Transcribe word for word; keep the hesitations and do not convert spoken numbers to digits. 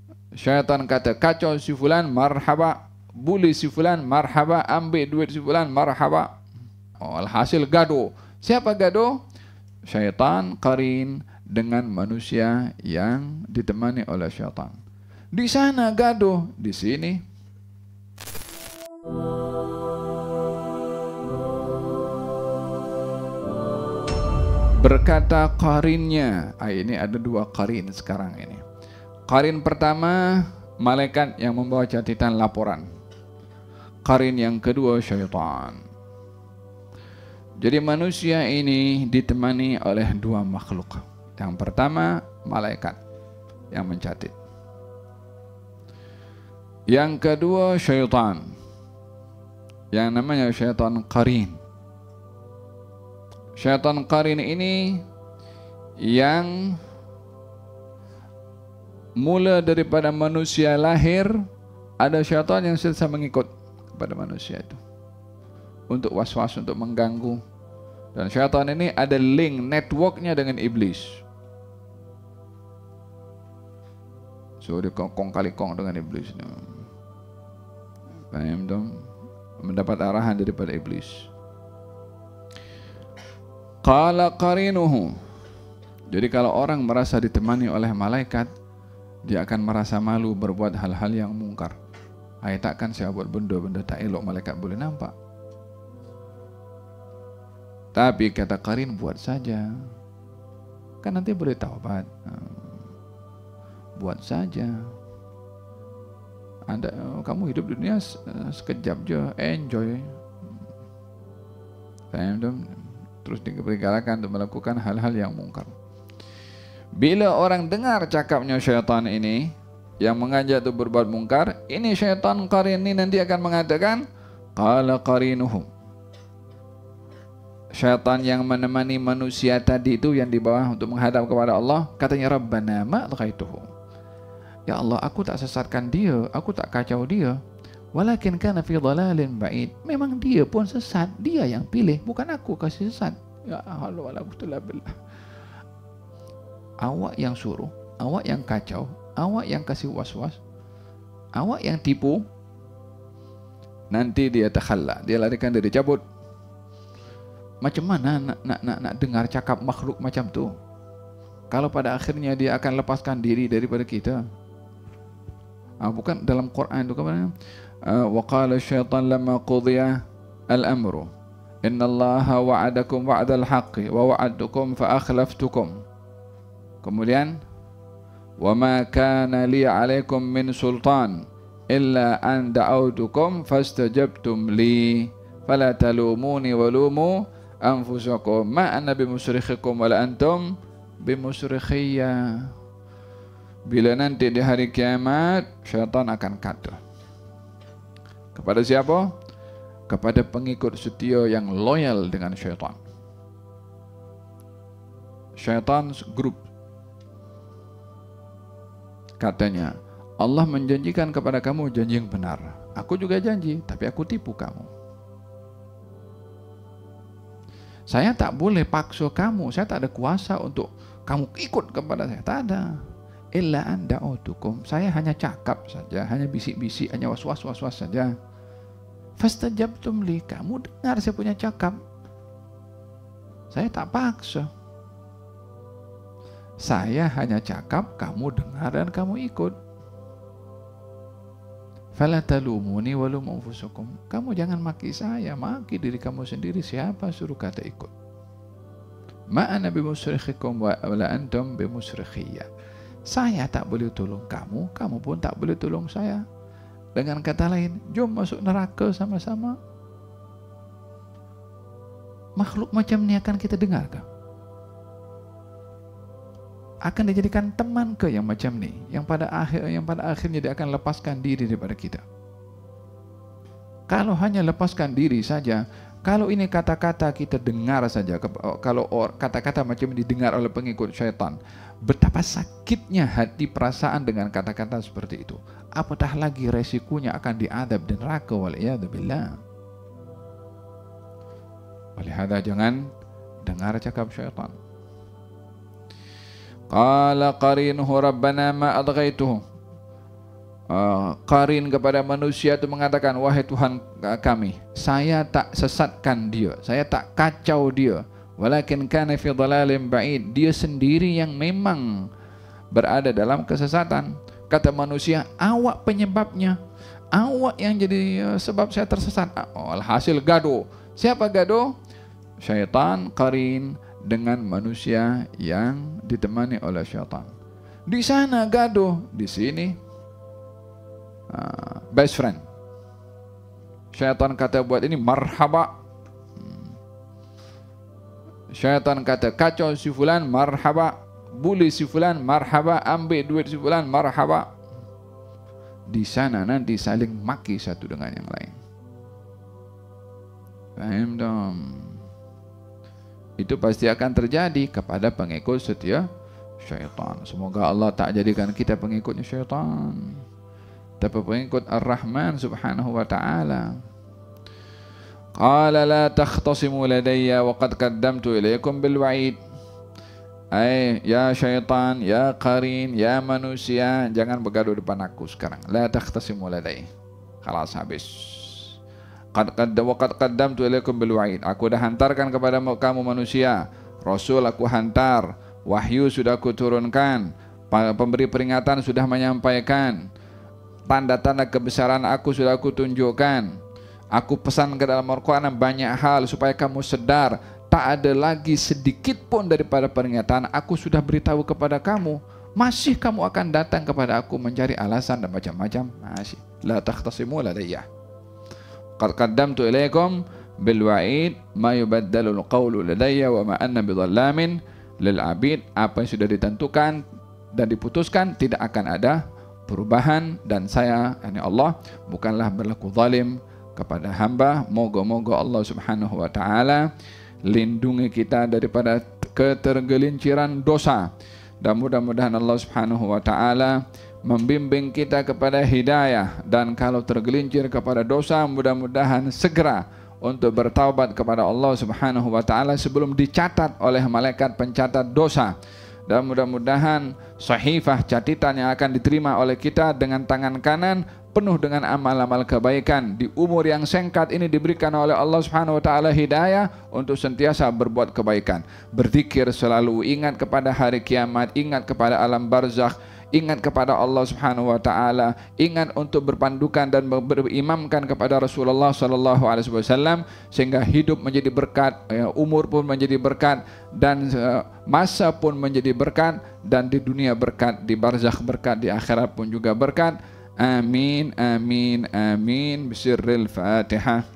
Syaitan kata kacau si fulan, marhaba. Bully si fulan, marhaba. Ambil duit si fulan, marhaba. Oh, alhasil gaduh. Siapa gaduh? Syaitan qarin dengan manusia yang ditemani oleh syaitan. Di sana gaduh, di sini berkata qarinnya. Ah, ini ada dua qarin sekarang ini. Qarin pertama, malaikat yang membawa catatan laporan. Qarin yang kedua, syaitan. Jadi manusia ini ditemani oleh dua makhluk. Yang pertama, malaikat yang mencatat. Yang kedua, syaitan. Yang namanya syaitan qarin. Syaitan qarin ini yang mula daripada manusia lahir, ada syaitan yang sentiasa mengikut kepada manusia itu untuk was-was, untuk mengganggu. Dan syaitan ini ada link networknya dengan iblis. So dia kong kali kong dengan iblis. Paham dong? Mendapat arahan daripada iblis. Qala qarinuhu. Jadi kalau orang merasa ditemani oleh malaikat, dia akan merasa malu berbuat hal-hal yang mungkar. Hai, takkan saya buat benda-benda tak elok malaikat boleh nampak. Tapi kata qarin, buat saja. Kan nanti boleh taubat. Buat saja. Anda, kamu hidup di dunia sekejap je, enjoy. Paham dong? Terus dipergalakan untuk melakukan hal-hal yang mungkar. Bila orang dengar cakapnya syaitan ini yang mengajak untuk berbuat mungkar, ini syaitan qarin ini nanti akan mengatakan qala qarinuhum. Syaitan yang menemani manusia tadi itu yang di bawah untuk menghadap kepada Allah, katanya Rabbana ma adghaituhu. Ya Allah, aku tak sesatkan dia, aku tak kacau dia. Walakin kana fi dhalalin ba'id. Memang dia pun sesat, dia yang pilih, bukan aku kasih sesat. Ya Allah, wala quwwata billah. Awak yang suruh, awak yang kacau, awak yang kasih was-was, awak yang tipu. Nanti dia takhalla, dia larikan diri, cabut. Macam mana nak, nak, nak, nak dengar cakap makhluk macam tu? Kalau pada akhirnya dia akan lepaskan diri daripada kita. Ah, bukan dalam Quran itu kan? Wa qala syaitan lamma qudiya al-amru innallaha wa'adakum wa'dal haqqi wa wa'adtukum fa akhlaftukum. Kemudian wa ma kana li 'alaikum min sultan illa an da'awtukum fastajabtum li fala talumuni wa lumu anfusakum ma ana bimusrikhikum wa la antum bimusrikhiyya. Bila nanti di hari kiamat syaitan akan kata kepada siapa? Kepada pengikut setia yang loyal dengan syaitan. Syaitan group. Katanya, Allah menjanjikan kepada kamu janji yang benar. Aku juga janji, tapi aku tipu kamu. Saya tak boleh paksa kamu, saya tak ada kuasa untuk kamu ikut kepada saya, tak ada. Illa an da'utukum, saya hanya cakap saja, hanya bisik-bisik, hanya was-was was-was saja. Fastajabtum li, kamu dengar saya punya cakap. Saya tak paksa. Saya hanya cakap, kamu dengar dan kamu ikut. Fala talumuni wa lum anfusakum. Kamu jangan maki saya, maki diri kamu sendiri. Siapa suruh kata ikut? Ma ana bimusrikhikum wa la antum bimusrikhiyya. Saya tak boleh tolong kamu, kamu pun tak boleh tolong saya. Dengan kata lain, jom masuk neraka sama-sama. Makhluk macam ni akan kita dengar ke? Akan dijadikan teman ke yang macam ni, yang pada akhir yang pada akhirnya dia akan lepaskan diri daripada kita? Kalau hanya lepaskan diri saja, kalau ini kata-kata kita dengar saja, kalau kata-kata macam ini didengar oleh pengikut syaitan, betapa sakitnya hati perasaan dengan kata-kata seperti itu. Apatah lagi resikonya akan diadab dan neraka, waliyadzubillah. Oleh hada jangan dengar cakap syaitan. Qala qarinuhu rabbana ma adghaituhu. uh, qarin kepada manusia itu mengatakan, wahai Tuhan kami, saya tak sesatkan dia, saya tak kacau dia, walakin kana fi dhalalin ba'id, dia sendiri yang memang berada dalam kesesatan. Kata manusia, awak penyebabnya, awak yang jadi uh, sebab saya tersesat. Oh, alhasil gaduh. Siapa gaduh? Syaitan qarin dengan manusia yang ditemani oleh syaitan. Di sana gaduh, di sini uh, best friend. Syaitan kata buat ini marhaba. Syaitan kata kacau si fulan, marhaba. Bully si fulan, marhaba. Ambil duit si fulan, marhaba. Di sana nanti saling maki satu dengan yang lain. Paham dong? Itu pasti akan terjadi kepada pengikut setia syaitan. Semoga Allah tak jadikan kita pengikutnya syaitan, tapi pengikut Ar-Rahman subhanahu wa ta'ala. Qala la takhtasimu ladayya wa qad qaddamtu ilaykum bil wa'id. Ay, ya syaitan, ya qarin, ya manusia, jangan bergaduh depan aku sekarang. La takhtasimu ladayya. Khalas, habis. Qad qaddamtu ilaikum bil wa'id. Aku dah hantarkan kepada kamu manusia, rasul aku hantar, wahyu sudah aku turunkan, pemberi peringatan sudah menyampaikan, tanda-tanda kebesaran aku sudah aku tunjukkan. Aku pesan ke dalam Al-Quran banyak hal supaya kamu sedar, tak ada lagi sedikit pun daripada peringatan aku sudah beritahu kepada kamu. Masih kamu akan datang kepada aku mencari alasan dan macam-macam. Masih. La takhtasimu ladayya. Qad qaddamtu ilaikum bil wa'id ma yubaddalu al-qawlu ladayya wa ma anna bidhallamin lil 'abid. Apa yang sudah ditentukan dan diputuskan tidak akan ada perubahan, dan saya, yakni Allah, bukanlah berlaku zalim kepada hamba. Moga-moga Allah subhanahu wa ta'ala lindungi kita daripada ketergelinciran dosa, dan mudah-mudahan Allah subhanahu wa ta'ala membimbing kita kepada hidayah, dan kalau tergelincir kepada dosa mudah-mudahan segera untuk bertaubat kepada Allah subhanahu wa ta'ala sebelum dicatat oleh malaikat pencatat dosa, dan mudah-mudahan sahifah catatan yang akan diterima oleh kita dengan tangan kanan penuh dengan amal-amal kebaikan. Di umur yang singkat ini diberikan oleh Allah subhanahu wa ta'ala hidayah untuk sentiasa berbuat kebaikan, berzikir selalu, ingat kepada hari kiamat, ingat kepada alam barzakh, ingat kepada Allah subhanahu wa ta'ala, ingat untuk berpandukan dan berimamkan kepada Rasulullah sallallahu alaihi wasallam, sehingga hidup menjadi berkat, umur pun menjadi berkat, dan masa pun menjadi berkat, dan di dunia berkat, di barzakh berkat, di akhirat pun juga berkat. Amin, amin, amin. Bisirril Fatihah.